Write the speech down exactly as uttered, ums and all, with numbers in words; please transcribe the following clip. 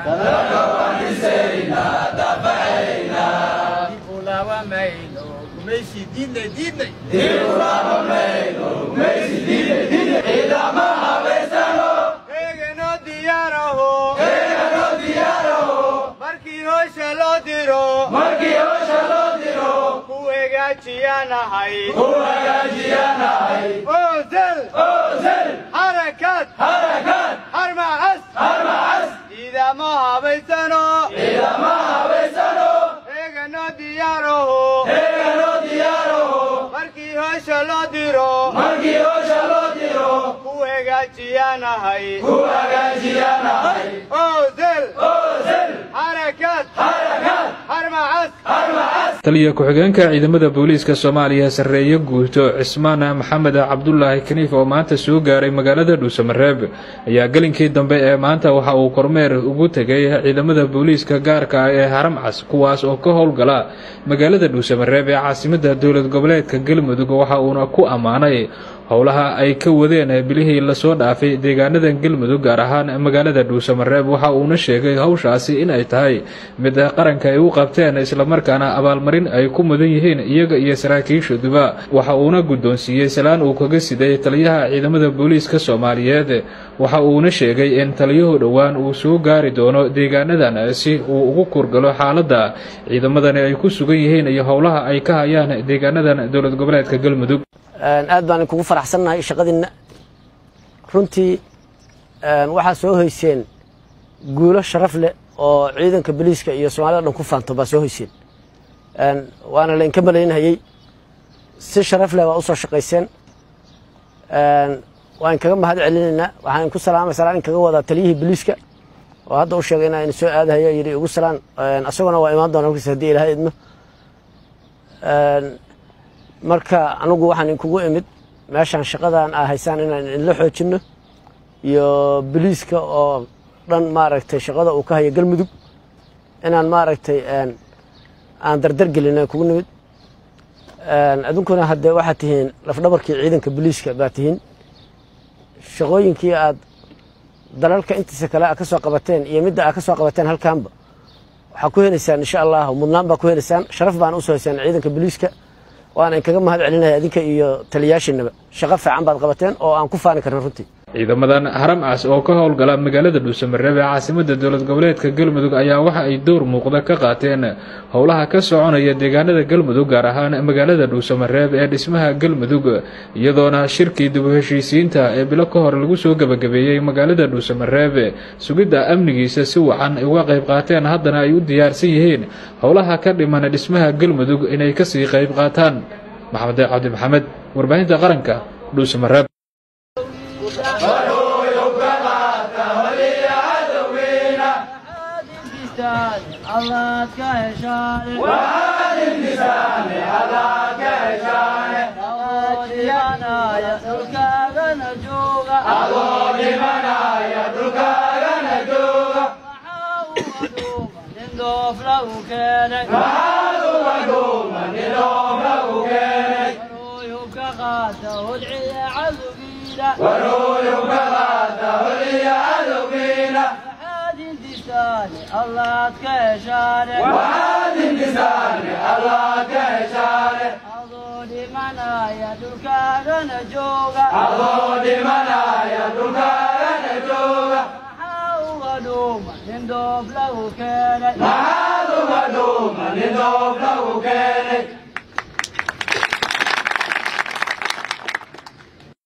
dalka waan dhisaynaa daafacaynaa dib u laabamayno gumaysi diidnay diidnay dib u laabamayno gumaysi diidnay diidnay ciidama habaysano eeganoo diyaaraho eeganoo diyaaraho markii hoosha loo diro markii hoosha loo diro ku hagaajiyanahay ku hagaajiyanahay ozel ozel حركات حركات حرمة عس حرمة عس إذا ما هبيتنو إذا ما هبيتنو إيجانو دياره إيجانو دياره مركي هوش لو ديرو مركي هوش لو ديرو هو هجاجيانا هاي هو هجاجيانا هاي أوزل أوزل حركات حركات حرمة عس حرمة عس taliya ku-xigeenka ciidamada booliiska Soomaaliya sareeyo guuto Cismaan Maxamed Cabdullaahi Kaniif oo maanta soo gaaray magaalada Dhuusamareeb ayaa galinkii dambe ee maanta waxa uu kormeer ugu tagay ciidamada booliiska gaarka ah ee Haram Cas kuwaas oo ka howlgala magaalada Dhuusamareeb ee caasimadda dowlad goboleedka Galmudug waxa uuna ku amaanay howlaha ay ka wadeen bilihii la soo dhaafay deegaanada Galmudug gaar ahaan magaalada Dhuusamareeb waxa uuna sheegay hawshaasi in ay tahay mid qaranka ay u qabteen isla markaana abaalmarin ay ku mudan yihiin iyaga iyo saraakiishuba waxa uuna guddoonsiiyay salaan uu kaga siday taliyaha ciidamada booliiska Soomaaliyeed waxa uuna sheegay in taliyuhu dhawaan uu soo gaari doono deegaanadan si uu ugu kurgalo xaaladda ciidamadani ay ku sugan yihiin iyo howlaha ay ka hayaan deegaanadan dowlad goboleedka Galmudug aad baan kugu faraxsanahay shaqadina runtii waxa soo hoyseen guulo sharaf leh oo ciidanka booliiska iyo Soomaalida dhan ku faanto ba soo hoyseen een waana leen ka maleynayay si sharaf leh waa u soo shaqeyseen een waan kaga mahad celinayna waxaan ku salaamay salaan kaga wada taliyihii booliiska oo hadda u sheegay inaan soo aadayo yiri ugu salaan een asaguna waa imaan doona markii hadii Ilaahay idmo een marka anigu waxaan kugu imid meeshan shaqadan ah haysan inaan la xoojino iyo booliiska oo dhan maaragtay shaqada uu ka hayo Galmudug inaan maaragtay een aan dardar gelino kugu nimid een adunkuna hadda waxa tihiin laf dhabarkii ciidanka booliiska baa tihiin shaqooyinkii aad dalalka intiisa kale ka soo qabateen iyo midda aad ka soo qabateen halkaanba waxa ku helaysaan insha Allah mudnaan baa ku helaysaan sharaf baan u soo haysan ciidanka booliiska waana kaga mahad celinahay adinka iyo taliyaashiinaba shaqo fiican baad qabateen oo aan ku faani karno runtii ciidamadan Haram Cas oo ka howlgala magaalada Dhuusamareeb ee caasimadda dowlad goboleedka Galmudug ayaa waxa ay door muuqda ka qaateen howlaha ka soconaya deegaanada Galmudug gaar ahaan magaalada Dhuusamareeb ee dhismaha Galmudug iyadoona shirkii dib u heshiisiinta ee bilo ka hor lagu soo gabagabeeyay magaalada Dhuusamareeb sugidda amnigiisa si wacan uga qayb qaateen haddana ay u diyaarsan yihiin howlaha ka dhiman dhismaha Galmudug inay ka sii qayb qaataan Maxamed Cabdi Maxamed warbaahinta qaranka Dhuusamareeb الله كهشاني وعاد اللسان على كهشاني أودينا يدرك نجوغا أودينا يدرك نجوغا وحاولوا نندوف له كانك وحاولوا نندوف له كانك ورويك غاته ودعي عذبينا ورويك غاته ودعي عذبينا الله كهشاني وعاد اللساني الله كهشاني أضودي منايا دكان نجوغا أضودي منايا دكان نجوغا محاوغا دوما نندوب له كانت محاوغا دوما نندوب له كانت